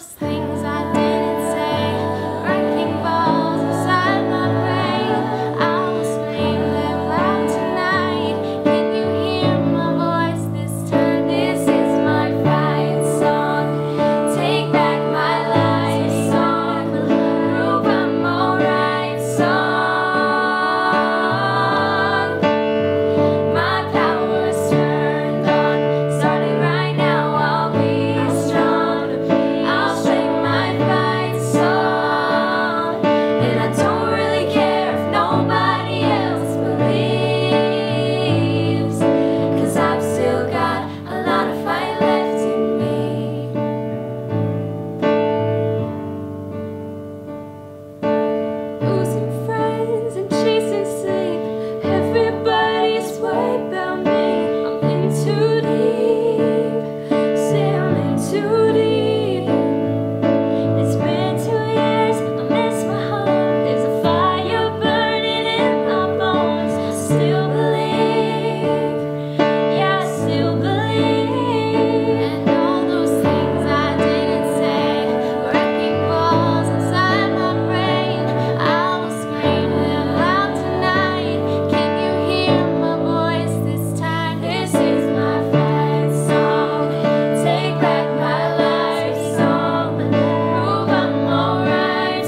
those things I didn't say, wrecking balls inside my brain. I will scream them loud tonight. Can you hear my voice this time? This is my fight song. Take back my life song. Prove I'm alright song. My power's turned on. Starting right now, I'll be strong. I'll sing my fight song. And I don't really care if nobody else believes, 'cause I've still got a lot of fight left in me. Losing friends and chasing sleep. Everybody's worried about me. I'm in too deep. Say I'm in too deep. It's been 2 years. I miss my home. There's a fire burning in my bones. I still believe. Yeah, I still believe. And all those things I didn't say, wrecking balls inside my brain. I will scream them loud tonight. Can you hear my voice this time? This is my fight song. Take back my life song. Prove I'm alright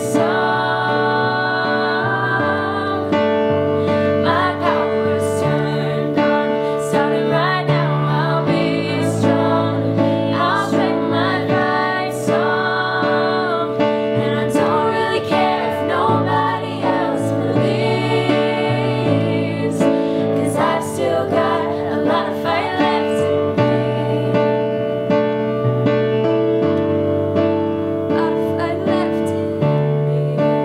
song. My power's turned on. Starting right now, I'll be strong. I'll sing my fight song. And I don't really care if nobody else believes, 'cause I've still got a lot of fight left in me. A lot of fight left in me.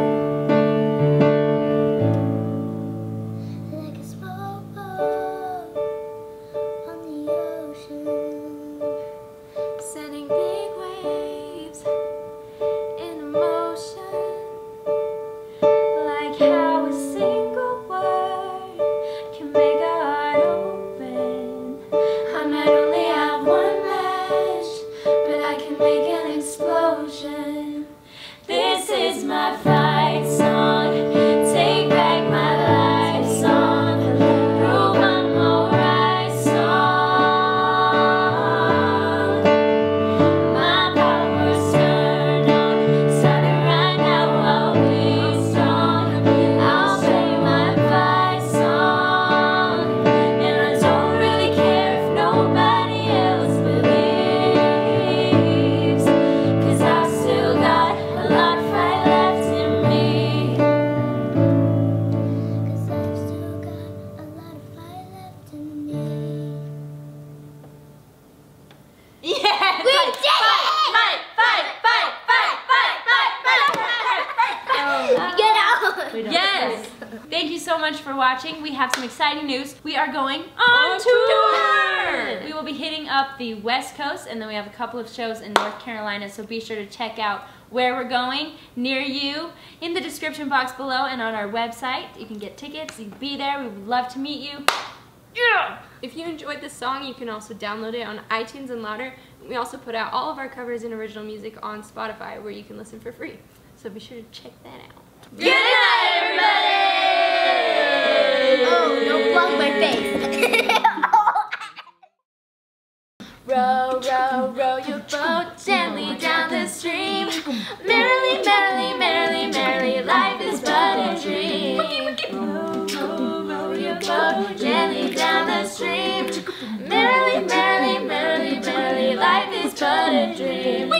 Like a small boat on the ocean, sending big waves in motion. Like how a single word can make a heart open. I might only have one match, but I can make an explosion. This is my fight song. Take back my life song. Prove I'm alright song. My power's turned on. Starting right now, I'll be strong. I'll sing my fight song. And I don't really care if nobody else believes, 'cause I've still got a lot of fight left in me. 'Cause I've still got a lot of fight left in me. Yeah! We did it! Fight! Get out! Yes! Thank you so much for watching. We have some exciting news. We are going on tour! We will be hitting up the West Coast, and then we have a couple of shows in North Carolina, so be sure to check out where we're going near you in the description box below and on our website. You can get tickets, you can be there. We would love to meet you. Yeah! If you enjoyed this song, you can also download it on iTunes and Louder. We also put out all of our covers and original music on Spotify, where you can listen for free. So be sure to check that out. Good night, everybody! Oh, don't plug my face. Row, row, row your boat gently down the stream. Merrily, merrily, merrily, merrily, life is but a dream. Row, row, row your boat gently down the stream. Merrily, merrily, merrily, merrily, life is but a dream.